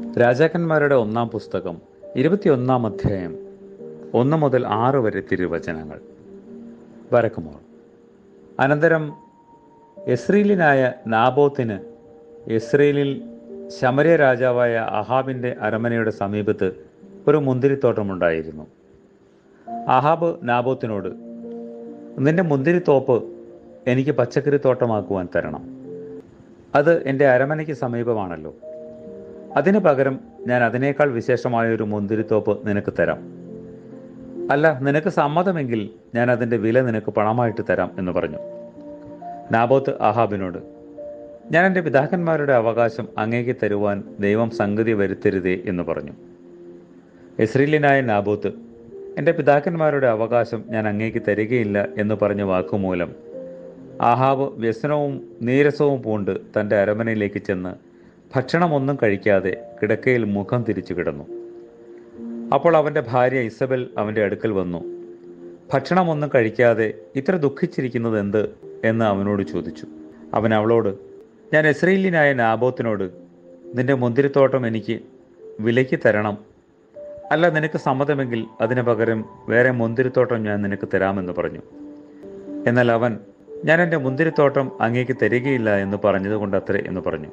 രാജാക്കന്മാരുടെ 1-ാം പുസ്തകം 21-ാം അധ്യായം 1 മുതൽ 6 വരെ തിരുവചനങ്ങൾ. വരക്കുമോൾ. അനന്തരം യസ്രീലിനായ നാബോത്തിന് യസ്രയേലിൽ ശമര്യ രാജാവായ അഹാബിൻ്റെ അരമനയുടെ സമീപത്ത് ഒരു മുന്തിരിത്തോട്ടമുണ്ടായിരുന്നു. അഹാബ് നാബോത്തിനോട്, നിന്റെ മുന്തിരിത്തോപ്പ് എനിക്ക് പച്ചക്കറിത്തോട്ടമാക്കുവാൻ തരണം. അത് എൻ്റെ അരമനയ്ക്ക് സമീപമാണല്ലോ. അതിന് പകരം ഞാൻ അതിനേക്കാൾ വിശേഷമായ ഒരു മുന്തിരിത്തോപ്പ് നിനക്ക് തരാം. അല്ല, നിനക്ക് സമ്മതമെങ്കിൽ ഞാൻ അതിൻ്റെ വില നിനക്ക് പണമായിട്ട് തരാം എന്ന് പറഞ്ഞു. നാബോത്ത് അഹാബിനോട്, ഞാൻ എൻ്റെ പിതാക്കന്മാരുടെ അവകാശം അങ്ങേക്ക് തരുവാൻ ദൈവം സംഗതി വരുത്തരുതേ എന്ന് പറഞ്ഞു. യസ്രീലിനായ നാബോത്ത്, എൻ്റെ പിതാക്കന്മാരുടെ അവകാശം ഞാൻ അങ്ങേക്ക് തരികയില്ല എന്ന് പറഞ്ഞ വാക്കുമൂലം ആഹാബ് വ്യസനവും നീരസവും പൂണ്ട് തൻ്റെ അരമനയിലേക്ക് ചെന്ന് ഭക്ഷണമൊന്നും കഴിക്കാതെ കിടക്കയിൽ മുഖം തിരിച്ചു കിടന്നു. അപ്പോൾ അവൻ്റെ ഭാര്യ ഇസബൽ അവൻ്റെ അടുക്കൽ വന്നു. ഭക്ഷണമൊന്നും കഴിക്കാതെ ഇത്ര ദുഃഖിച്ചിരിക്കുന്നത് എന്ത് എന്ന് അവനോട് ചോദിച്ചു. അവൻ അവളോട്, ഞാൻ യസ്രീലിനായ നാബോത്തിനോട്, നിന്റെ മുന്തിരിത്തോട്ടം എനിക്ക് വിലയ്ക്ക് തരണം. അല്ല, നിനക്ക് സമ്മതമെങ്കിൽ അതിന് പകരം വേറെ മുന്തിരിത്തോട്ടം ഞാൻ നിനക്ക് തരാമെന്ന് പറഞ്ഞു. എന്നാൽ അവൻ, ഞാൻ എൻ്റെ മുന്തിരിത്തോട്ടം അങ്ങേക്ക് തരികയില്ല എന്ന് പറഞ്ഞതുകൊണ്ടത്രേ എന്ന് പറഞ്ഞു.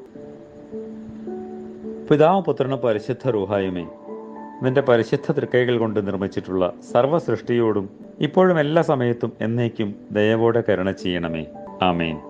പിതാവും പുത്രനും പരിശുദ്ധ റൂഹായുമേ, നിന്റെ പരിശുദ്ധ തൃക്കൈകൾ കൊണ്ട് നിർമ്മിച്ചിട്ടുള്ള സർവ്വ സൃഷ്ടിയോടും ഇപ്പോഴും എല്ലാ സമയത്തും എന്നേക്കും ദയവോടെ കരുണ ചെയ്യണമേ. ആമേൻ.